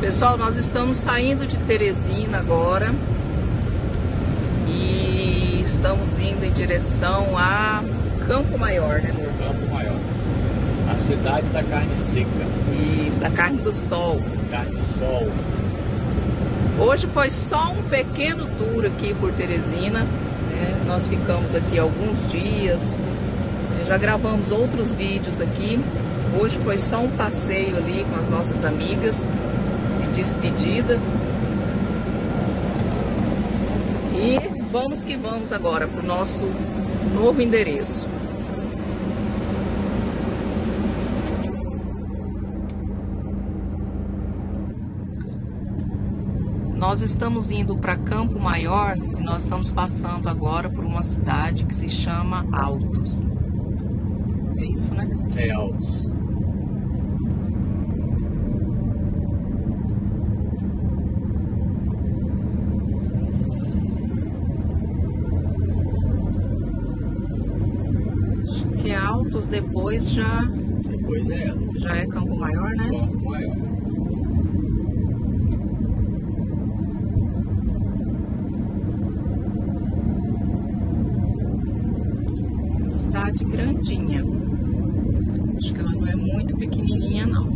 Pessoal, nós estamos saindo de Teresina agora e estamos indo em direção a Campo Maior, né, amor? Campo Maior, a cidade da carne seca. Isso, da carne do sol. Carne de sol. Hoje foi só um pequeno tour aqui por Teresina, né? Nós ficamos aqui alguns dias, já gravamos outros vídeos aqui. Hoje foi só um passeio ali com as nossas amigas, de despedida. E vamos que vamos agora para o nosso novo endereço. Nós estamos indo para Campo Maior e nós estamos passando agora por uma cidade que se chama Altos. É isso, né? É Altos. Acho que é Altos, depois já é Campo Maior, né? Campo Maior. Cidade grandinha. Acho que ela não é muito pequenininha, não.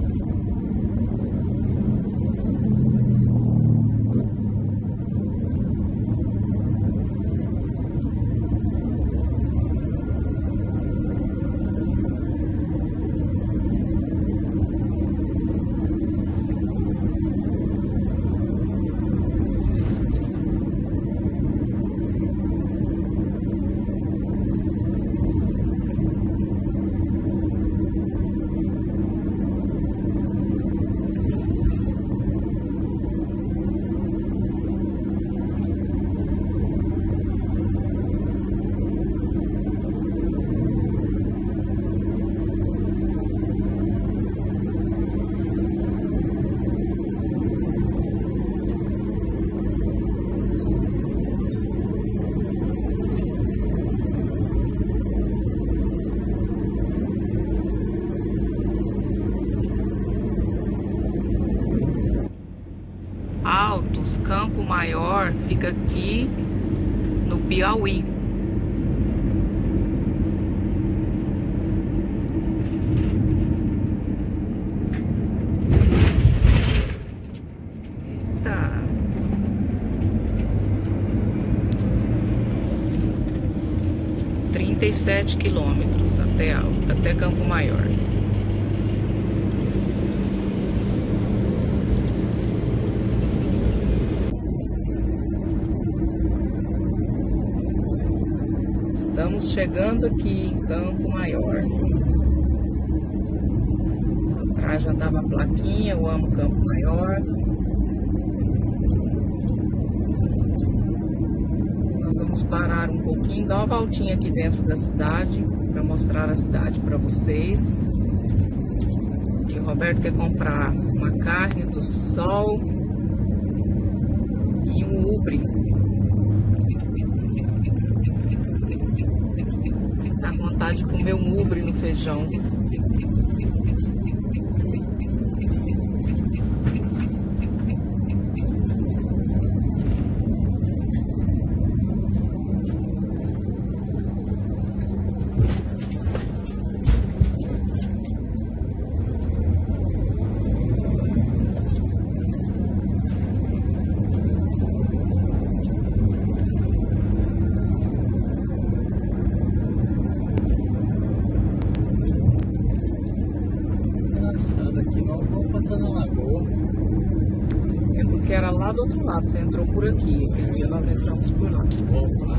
Altos, Campo Maior, fica aqui no Piauí. Eita. 37 quilômetros até Campo Maior. Estamos chegando aqui em Campo Maior. Atrás já estava a plaquinha, eu amo Campo Maior. Nós vamos parar um pouquinho, dar uma voltinha aqui dentro da cidade, para mostrar a cidade para vocês. E o Roberto quer comprar uma carne do sol e um ubre. Dá vontade de comer um ubre no feijão. Que era lá do outro lado, você entrou por aqui. Aquele dia nós entramos por lá. Vamos lá.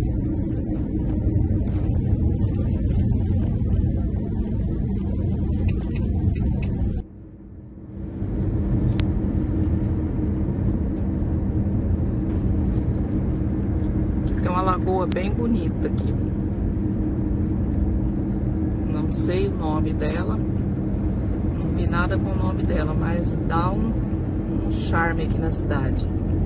Tem uma lagoa bem bonita aqui. Não sei o nome dela. Não vi nada com o nome dela, mas dá um charme aqui na cidade.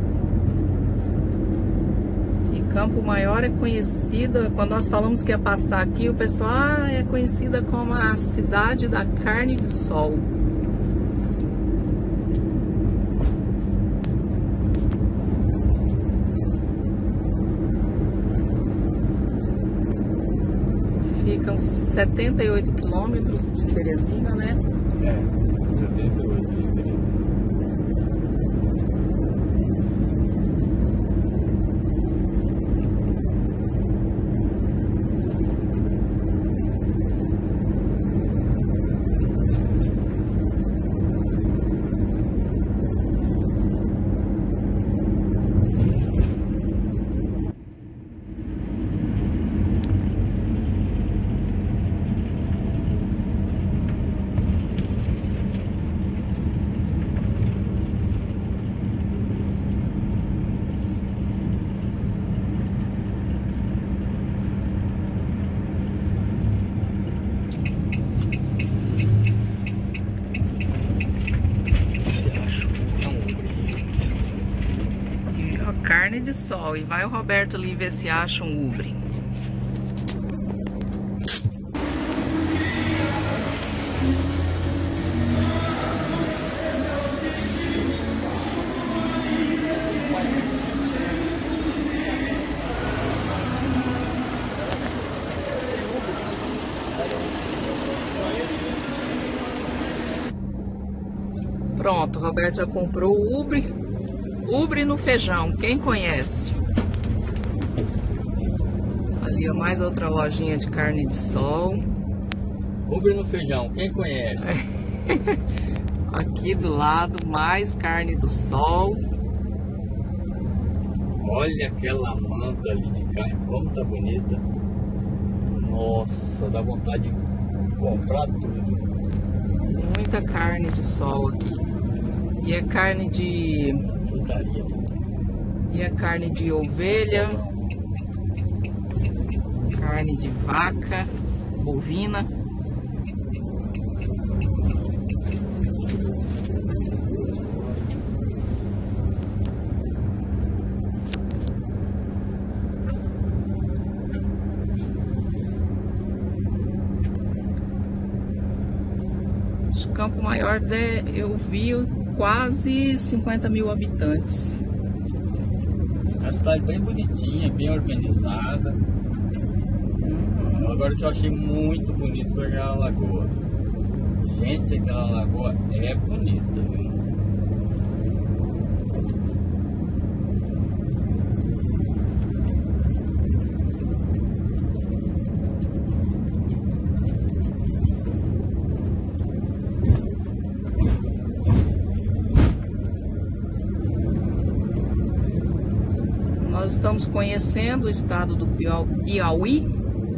E Campo Maior é conhecida, quando nós falamos que ia passar aqui, o pessoal é conhecida como a cidade da carne de sol. 78 quilômetros de Teresina, né? É, 78 de Teresina. Carne de sol. E vai o Roberto ali ver se acha um ubre. Pronto, o Roberto já comprou o ubre. Ubre no feijão, quem conhece? Ali, ó, mais outra lojinha de carne de sol. Ubre no feijão, quem conhece? Aqui do lado, mais carne do sol. Olha aquela manta ali de carne, como tá bonita. Nossa, dá vontade de comprar tudo. Muita carne de sol aqui. E é carne de... E é carne de ovelha, carne de vaca, bovina. Campo Maior, eu vi quase 50 mil habitantes. A cidade bem bonitinha, bem organizada. Agora o que eu achei muito bonito foi aquela lagoa. Gente, aquela lagoa é bonita, viu? Nós estamos conhecendo o estado do Piauí.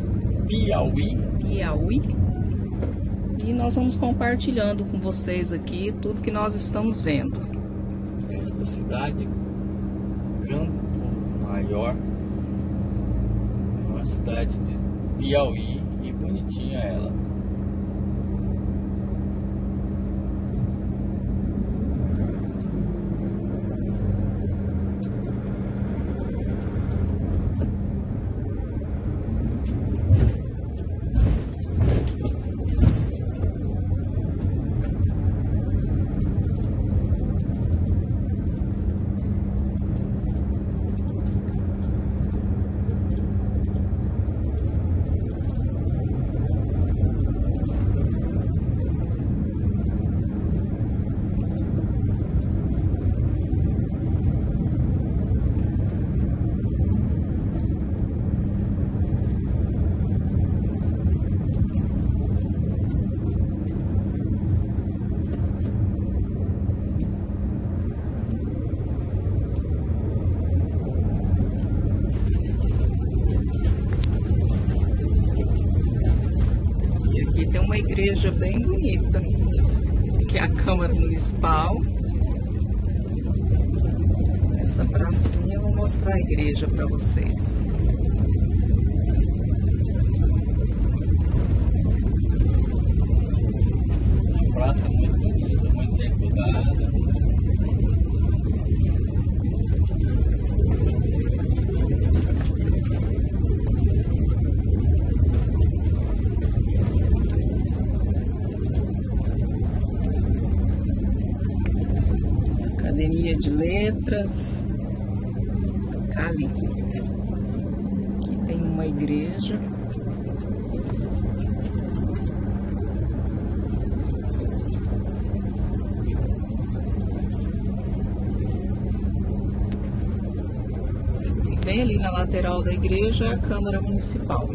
E nós vamos compartilhando com vocês aqui tudo que nós estamos vendo. Esta cidade, Campo Maior, uma cidade de Piauí, e bonitinha ela. Igreja bem bonita, que é a Câmara Municipal. Essa pracinha eu vou mostrar a igreja para vocês. Uma praça muito bonita, muito bem cuidada. Academia de Letras. Ali. Aqui tem uma igreja. Bem ali na lateral da igreja é a Câmara Municipal.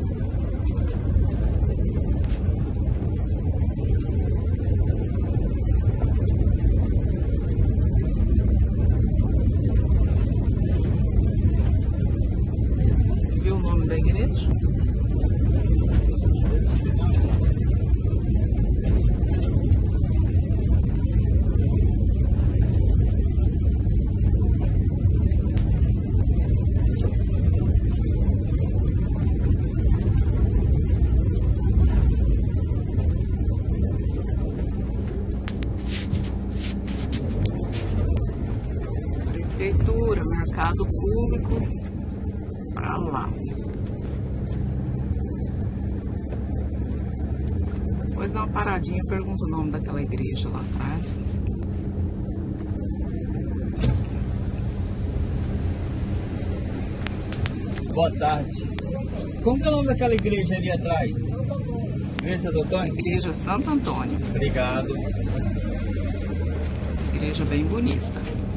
Viu o nome da igreja? Prefeitura, mercado público, pra lá. Depois dá uma paradinha e pergunta o nome daquela igreja lá atrás. Boa tarde. Como que é o nome daquela igreja ali atrás? Igreja do Antônio? Igreja Santo Antônio. Obrigado. Igreja bem bonita.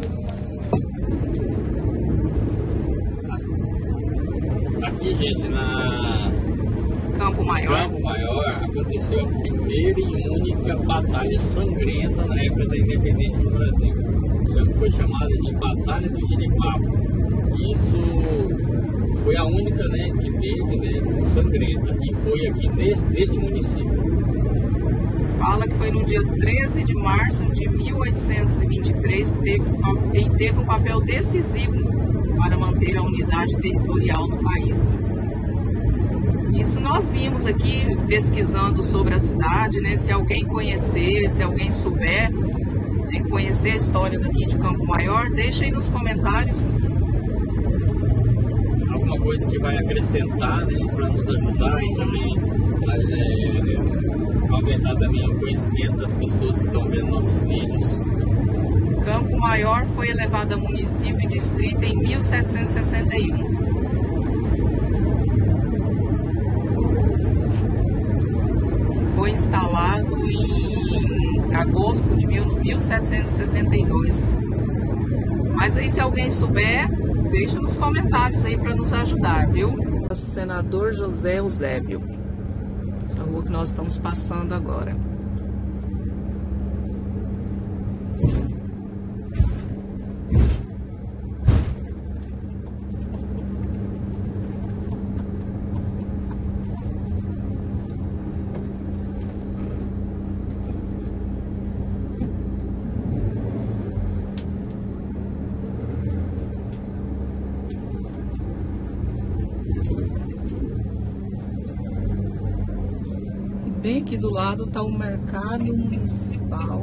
Aqui, gente, na Campo Maior. Campo Maior aconteceu a primeira e única batalha sangrenta na época da independência do Brasil. Foi chamada de Batalha do Jeripapo. Isso foi a única, né, que teve, né, sangrenta, e foi aqui neste município. Fala que foi no dia 13 de março de 1823, teve um papel decisivo para manter a unidade territorial do país. Isso nós vimos aqui pesquisando sobre a cidade, né? Se alguém conhecer, se alguém souber, né, conhecer a história daqui de Campo Maior, deixa aí nos comentários. Alguma coisa que vai acrescentar, né, para nos ajudar e também aumentar também o conhecimento das pessoas que estão vendo nossos vídeos. Campo Maior foi elevado a município e distrito em 1761. Foi instalado em agosto de 1762. Mas aí, se alguém souber, deixa nos comentários aí para nos ajudar, viu? Senador José Eusébio. Essa rua que nós estamos passando agora. Bem aqui do lado está o mercado municipal.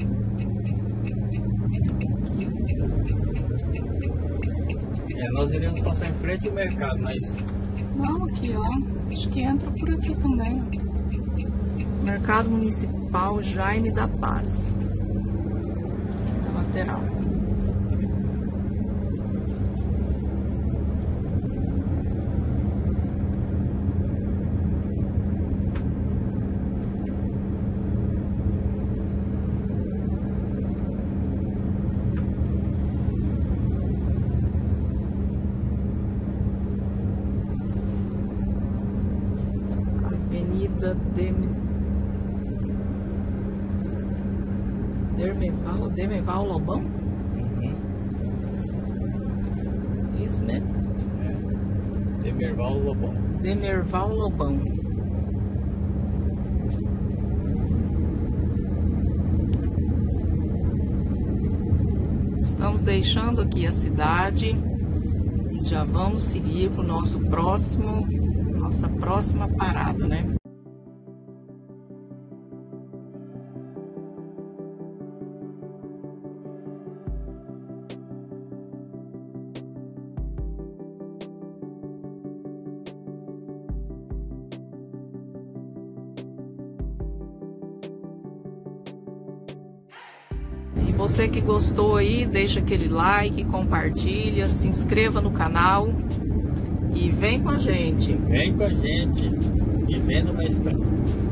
Aqui. Nós iremos passar em frente ao mercado, mas... Não, aqui ó, acho que entra por aqui também. Mercado Municipal Jaime da Paz. Na lateral. Avenida Demerval Lobão? Isso mesmo? Demerval Lobão. Demerval Lobão. Estamos deixando aqui a cidade e já vamos seguir para o nossa próxima parada, né? E você que gostou aí, deixa aquele like, compartilha, se inscreva no canal e vem com a gente. Vem com a gente, vivendo uma história.